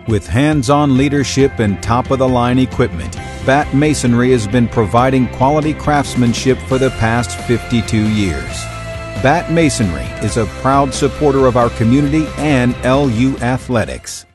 With hands-on leadership and top-of-the-line equipment, Batt Masonry has been providing quality craftsmanship for the past 52 years. Batt Masonry is a proud supporter of our community and LU Athletics.